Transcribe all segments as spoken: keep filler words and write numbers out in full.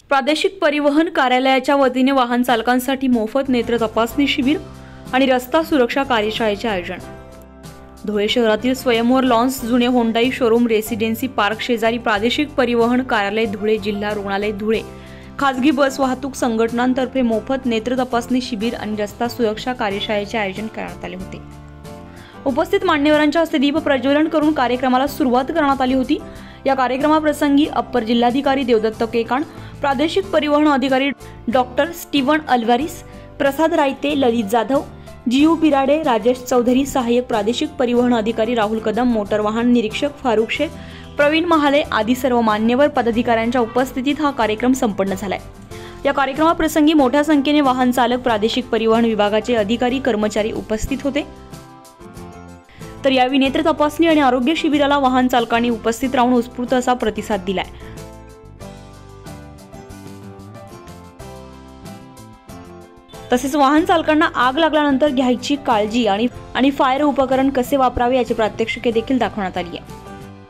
प्रादेशिक परिवहन कार्यालयाच्या वतीने वाहन चालकांसाठी मोफत नेत्र तपासणी शिबिर आणि रस्ता सुरक्षा कार्यशाळेचे आयोजन। धुळे शहरातील स्वयंवर लॉन्स जुने होंडाई शोरूम रेसिडेन्सी पार्क शेजारी प्रादेशिक परिवहन कार्यालय धुळे जिल्हा रुग्णालय धुळे खासगी बस वाहतूक संघटनांतर्फे मोफत नेत्र तपासणी शिबिर आणि रस्ता सुरक्षा कार्यशाळेचे आयोजन करण्यात आले होते। उपस्थित मान्यवरांच्या हस्ते दीप प्रज्वलन करून कार्यक्रमाला सुरुवात करण्यात आली होती। या कार्यक्रमाप्रसंगी अप्पर जिल्हाधिकारी देवदत्त केकाण, प्रादेशिक परिवहन अधिकारी डॉक्टर स्टीवन अल्वारिस, प्रसाद रायते, ललित जाधव, जीयू बिराडे, राजेश चौधरी, सहाय्यक प्रादेशिक परिवहन अधिकारी राहुल कदम, मोटर वाहन निरीक्षक फारुख शेख, प्रवीण महाले आदी सर्व मान्यवर पदाधिकाऱ्यांच्या उपस्थितीत हा कार्यक्रम संपन्न झालाय। या कार्यक्रमाप्रसंगी मोठ्या संख्येने वाहन चालक, प्रादेशिक परिवहन विभागाचे अधिकारी, कर्मचारी उपस्थित होते। तर यावेळी नेत्र तपासणी आणि आरोग्य शिबिराला वाहन चालकांनी उपस्थित राहून उत्स्फूर्त असा प्रतिसाद दिलाय। तसेच वाहन चालकांना आग लागल्यानंतर घ्यायची काळजी आणि आणि फायर उपकरण कसे वापरावे याची प्रात्यक्षिके देखील दाखवण्यात आली आहे।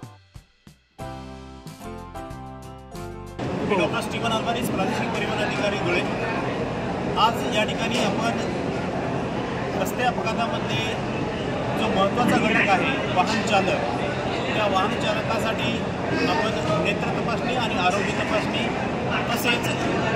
डॉक्टर स्टीवन अल्वारिस, प्रादेशिक परिवहन अधिकारी धुळे। आज या ठिकाणी आपण रस्ते अपघातामध्ये जो महत्त्वाचा घटक आहे वाहन चालक, त्या वाहन चालकासाठी आपण नेत्र तपासणी आणि आरोग्य तपासणी तसेच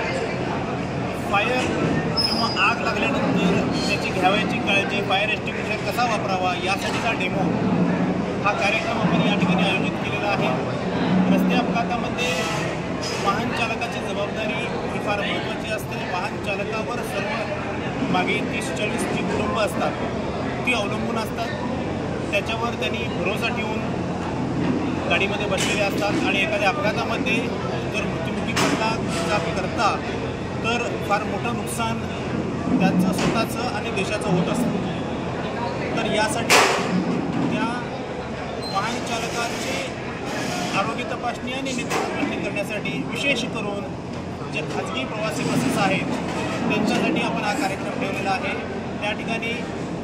फायर किंवा आग लागल्यानंतर त्याची घ्यावयाची काळजी, फायर एक्स्टिंग्विशर कसा वापरावा यासाठीचा डेमो हा कार्यक्रम आपण या ठिकाणी आयोजित केलेला आहे। रस्ते अपघातामध्ये वाहन चालकाची जबाबदारी ही फार महत्त्वाची असते। वाहन चालकावर सर्व मागे तीस चाळीस जी कुटुंब असतात ती अवलंबून असतात। त्याच्यावर त्यांनी भरोसा ठेवून गाडीमध्ये बसलेले असतात आणि एखाद्या अपघातामध्ये जर मृत्युमुखी पडला करता तर फार मोठं नुकसान त्यांचं स्वतःचं आणि देशाचं होत असतं। तर यासाठी त्या वाहन चालकांची आरोग्य तपासणी आणि नेत्र तपासणी करण्यासाठी विशेष करून जे खाजगी प्रवासी बसेस आहेत त्यांच्यासाठी आपण हा कार्यक्रम ठेवलेला आहे। त्या ठिकाणी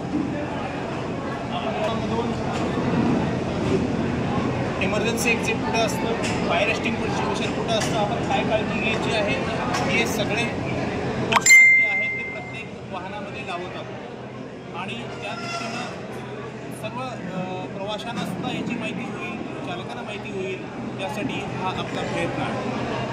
इमर्जन्सी एक्झिट कुठं असतं, फायर एक्स्टिंग्विशर कुठं असतं, आपण काय काळजी घ्यायची आहे हे सगळे पोस्टर्स जे आहेत ते प्रत्येक वाहनामध्ये लावत आहोत आणि त्या दृष्टीनं सर्व प्रवाशांना सुद्धा याची माहिती होईल, चालकांना माहिती होईल यासाठी हा आपला प्रयत्न आहे।